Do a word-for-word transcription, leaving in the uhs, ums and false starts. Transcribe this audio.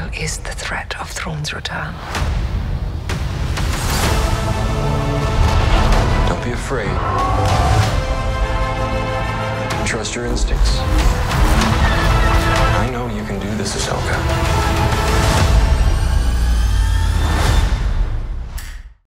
is the threat of Thrawn's return. Don't be afraid. Trust your instincts. I know you can do this, Ahsoka.